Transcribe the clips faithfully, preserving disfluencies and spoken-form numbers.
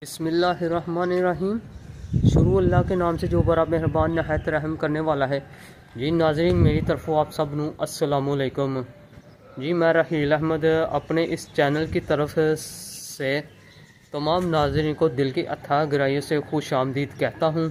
बिस्मिल्लाहिर्रहमानिर्रहीम। शुरू अल्लाह के नाम से जो बड़ा मेहरबान नहायत रहम करने वाला है। जी नाज़रीन, मेरी तरफ़ों आप सब नू अस्सलामुअलैकुम। जी मैं रहील अहमद अपने इस चैनल की तरफ से तमाम नाज़रीन को दिल की अथाह गहराइयों से खुश आमदीद कहता हूँ।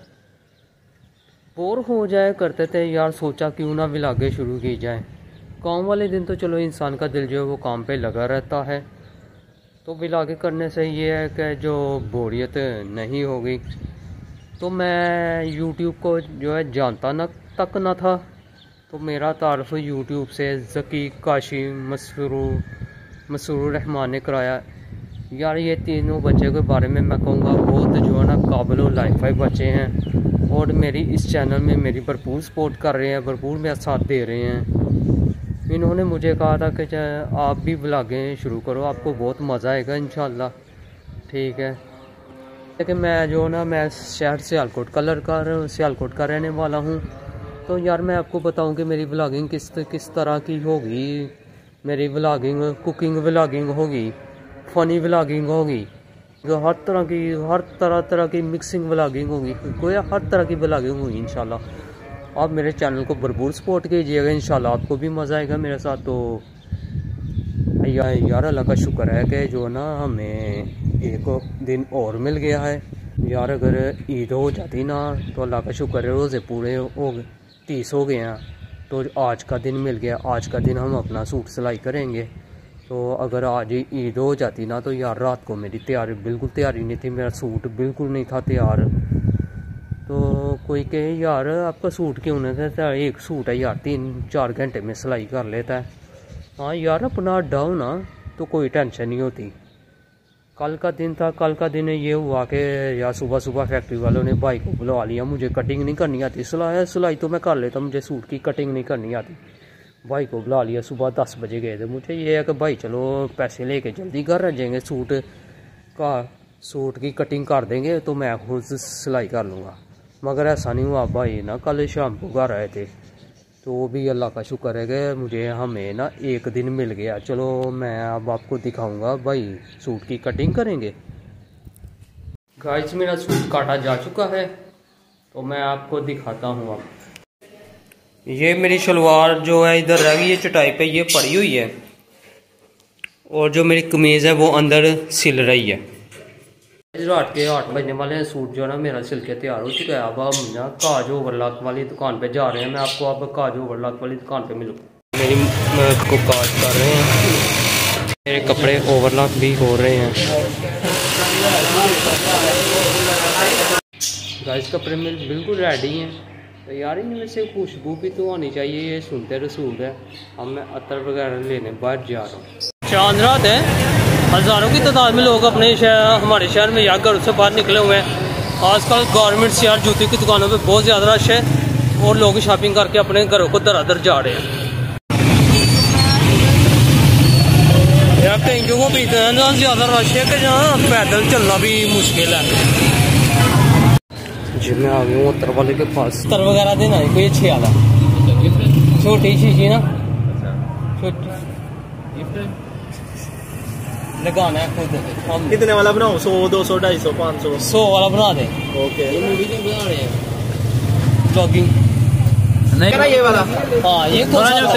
बोर हो जाए करते थे यार, सोचा क्यों ना व्लॉगें शुरू की जाए। काम वाले दिन तो चलो इंसान का दिल जो है वो काम पे लगा रहता है, तो व्लॉगिंग करने से ये है कि जो बोरियत नहीं होगी। तो मैं यूट्यूब को जो है जानता न तक न था, तो मेरा तारुफ यूट्यूब से ज़की, काशी, मसरूर मसरूर रहमान ने कराया। यार ये तीनों बच्चे के बारे में मैं कहूँगा बहुत जो है ना काबिल लाइफाई बच्चे हैं, और मेरी इस चैनल में मेरी भरपूर सपोर्ट कर रहे हैं, भरपूर मेरा साथ दे रहे हैं। इन्होंने मुझे कहा था कि आप भी व्लॉगें शुरू करो, आपको बहुत मज़ा आएगा इंशाल्लाह। ठीक है, लेकिन मैं जो ना मैं शहर सियालकोट कलर का सियालकोट का रहने वाला हूँ। तो यार मैं आपको बताऊँ कि मेरी व्लॉगिंग किस किस तरह की होगी। मेरी व्लॉगिंग कुकिंग व्लॉगिंग होगी, फ़नी व्लॉगिंग होगी, हर तरह की हर तरह तरह की मिक्सिंग व्लॉगिंग होगी, कोई हर तरह की व्लॉगिंग होगी इंशाल्लाह। आप मेरे चैनल को भरपूर सपोर्ट कीजिएगा, इंशाल्लाह आपको भी मज़ा आएगा मेरे साथ। तो या, यार अल्लाह का शुक्र है कि जो ना हमें एक दिन और मिल गया है। यार अगर ईद हो जाती ना तो अल्लाह का शुक्र है, रोज़े पूरे हो गए, तीस हो गए हैं, तो आज का दिन मिल गया। आज का दिन हम अपना सूट सिलाई करेंगे। तो अगर आज ईद हो जाती ना तो यार रात को मेरी तैयारी बिल्कुल तैयारी नहीं थी, मेरा सूट बिल्कुल नहीं था तैयार। तो कोई कहे यार आपका सूट क्यों नहीं था, एक सूट है यार तीन चार घंटे में सिलाई कर लेता है। हाँ यार अपना अड्डा हो ना तो कोई टेंशन नहीं होती। कल का दिन था, कल का दिन ये हुआ कि यार सुबह सुबह फैक्ट्री वालों ने भाई को बुलवा लिया। मुझे कटिंग नहीं करनी आती, सिलाई सिलाई तो मैं कर लेता, मुझे सूट की कटिंग नहीं करनी आती। भाई को बुला लिया, सुबह दस बजे गए थे। मुझे ये है कि भाई चलो पैसे लेके जल्दी घर आ जाएंगे, सूट का सूट की कटिंग कर देंगे तो मैं खुद सिलाई कर लूँगा। मगर ऐसा नहीं हुआ, भाई ना कल शाम को घर आए थे। तो वो भी अल्लाह का शुक्र है कि मुझे हमें ना एक दिन मिल गया। चलो मैं अब आपको दिखाऊंगा, भाई सूट की कटिंग करेंगे। गाइस मेरा सूट काटा जा चुका है, तो मैं आपको दिखाता हूँ। अब ये मेरी शलवार जो है इधर रह गई, ये चटाई पे ये पड़ी हुई है, और जो मेरी कमीज़ है वो अंदर सिल रही है। रात के आठ बजने वाले हैं, सूट जो है ना मेरा सिल के तैयार हो चुका है। अब हम ना काज ओवरलॉक वाली दुकान पे जा रहे हैं। मैं आपको अब काज ओवरलॉक वाली दुकान पे मिलूँ। मेरी को काज कर रहे हैं, मेरे कपड़े ओवरलॉक भी हो रहे हैं। गाइस कपड़े मेरे बिल्कुल रेडी हैं। तो यार इनमें से खुशबू भी तो आनी चाहिए, ये सुनते रसूल है। अब मैं अतर वगैरह लेने बाहर जा रहा हूँ। चांद रात है, हज़ारों की तादाद में लोग अपने शहर हमारे शहर में यार घर से बाहर निकले हुए हैं। आजकल गारमेंट्स यार जूते की दुकानों पे बहुत ज़्यादा रश है, और लोग शॉपिंग करके अपने घरों को दर दर जा रहे हैं। यार कई जगहों पर इतना ज़्यादा रश है कि जहाँ पैदल चलना भी मुश्किल है। जी मैं आ गया हूँ उत्तर वाले के पास। उत्तर वगैरह देना है कोई अच्छी वाला, छोटी शीशी ना, छोटी लगाना है खुद। हम कितने वाला बनाओ? सौ, दो सौ, ढाई सौ, पाँच सौ? सौ वाला बना दे। ओके। ये मूवी क्यों बना रहे हैं? ब्लॉगिंग नहीं ना ये वाला? हाँ ये कौन सा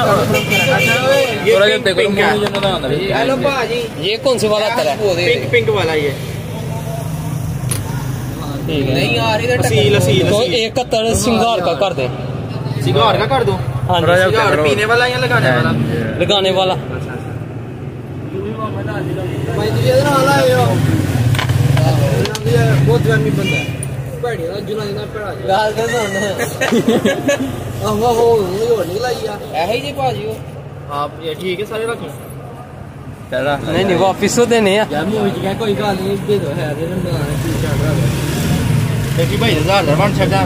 हेलो भाजी, ये कौन सा वाला तरह है? पिंक पिंक वाला ये नहीं यार इधर असील असील तो एक का तरह सिंगार का कर दे। सिगार का कर दो। हाँ सिगार पीने वाला या लगाने वाला? लगाने वाला। बहुत गर्मी बंदा है। आप ये ठीक है सारे रखें? नहीं नहीं वापिस तो देने हैं। कोई गल नहीं दे दो है देखी भाई हजार बन सकता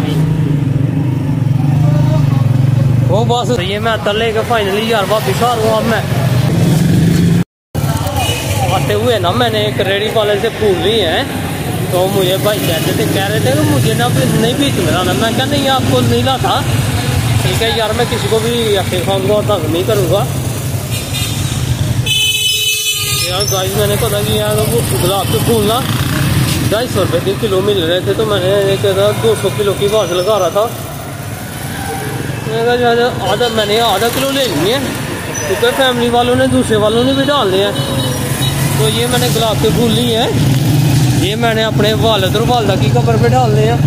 वो बस ये मैं अतर लेके फाइनली यार वापिस आ रहा हूँ। अब मैं आते हुए ना मैंने एक रेडी वाले से पूछ ली है, तो मुझे भाई कहते थे कह रहे थे कि मुझे ना नहीं बीच में लाना। मैं क्या नहीं आपको नहीं ला था, ठीक है यार मैं किसी को भी अखिर खाऊंगा और तंग नहीं करूँगा। यार गाइस मैंने पता कि यार वो गुलाब के फूल ना ढाई सौ रुपये के किलो मिल रहे थे, तो मैंने एक दो सौ किलो की बात लगा रहा था। मैंने कहा शायद आधा, मैंने आधा किलो ले ली है, क्योंकि फैमिली वालों ने दूसरे वालों ने भी डालने हैं। तो ये मैंने गुलाब के फूल लिए हैं, ये मैंने अपने वालिद और वालदा की कब्र पे डालने हैं।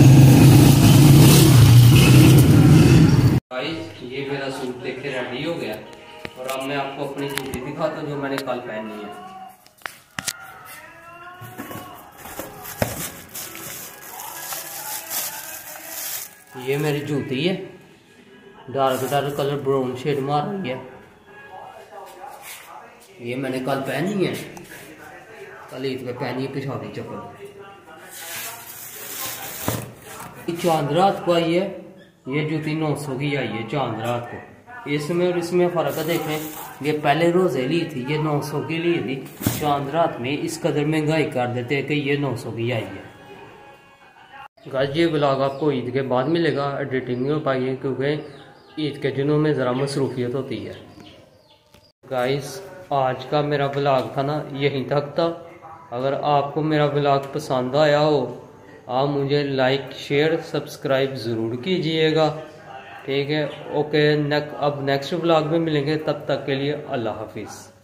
ये मेरा सूट देख के रेडी हो गया, और अब मैं आपको अपनी जूती दिखाता हूँ जो मैंने कल पहनी है। ये मेरी जूती है, dark dark colour brown shade मार रही है। ये मैंने कल पहनी है, कल ईद पे पहनी है पिछाड़ी चप्पल। चांद रात को आई है, ये जूती नौ सौ की आई है चांद रात को। इसमें और इसमें फ़र्क है, देखें ये पहले रोज़े ली थी, ये नौ सौ की ली थी। चांद रात में इस कदर महंगाई कर देते हैं कि ये नौ सौ की आई है। गाइस ये ब्लॉग आपको ईद के बाद मिलेगा, एडिटिंग नहीं हो पाई है क्योंकि ईद के दिनों में ज़रा मसरूफियत होती है। गाइस आज का मेरा ब्लॉग था ना यहीं तक था। अगर आपको मेरा ब्लॉग पसंद आया हो, आप मुझे लाइक शेयर सब्सक्राइब ज़रूर कीजिएगा, ठीक है। ओके, नेक अब नेक्स्ट ब्लॉग में मिलेंगे, तब तक के लिए अल्लाह हाफिज़।